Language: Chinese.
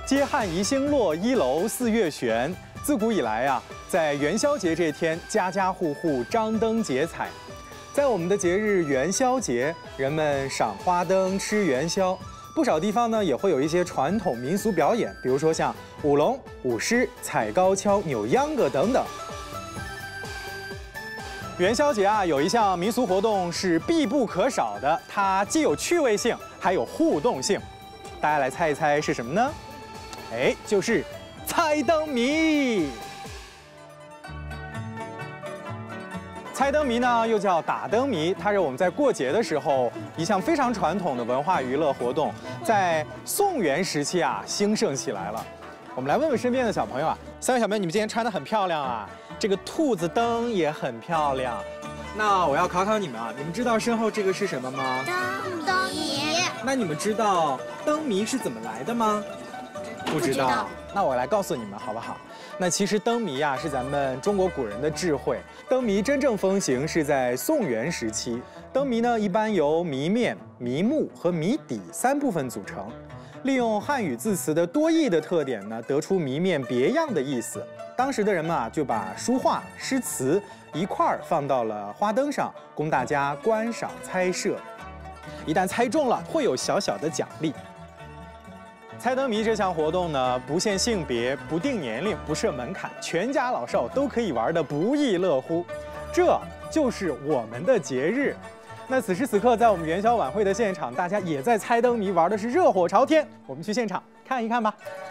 接汉宜兴落，一楼四月悬。自古以来啊，在元宵节这天，家家户户张灯结彩。在我们的节日元宵节，人们赏花灯、吃元宵。不少地方呢也会有一些传统民俗表演，比如说像舞龙、舞狮、踩高跷、扭秧歌等等。元宵节啊，有一项民俗活动是必不可少的，它既有趣味性，还有互动性。大家来猜一猜是什么呢？哎，就是猜灯谜。猜灯谜呢，又叫打灯谜，它是我们在过节的时候一项非常传统的文化娱乐活动，在宋元时期啊兴盛起来了。我们来问问身边的小朋友啊，三位小朋友，你们今天穿得很漂亮啊，这个兔子灯也很漂亮。那我要考考你们啊，你们知道身后这个是什么吗？ 灯谜。 那你们知道灯谜是怎么来的吗？不知道。那我来告诉你们好不好？那其实灯谜啊是咱们中国古人的智慧。灯谜真正风行是在宋元时期。灯谜呢一般由谜面、谜目和谜底三部分组成，利用汉语字词的多义的特点呢，得出谜面别样的意思。当时的人们啊就把书画、诗词一块儿放到了花灯上，供大家观赏猜摄。一旦猜中了，会有小小的奖励。猜灯谜这项活动呢，不限性别，不定年龄，不设门槛，全家老少都可以玩得不亦乐乎。这就是我们的节日。那此时此刻，在我们元宵晚会的现场，大家也在猜灯谜，玩的是热火朝天。我们去现场看一看吧。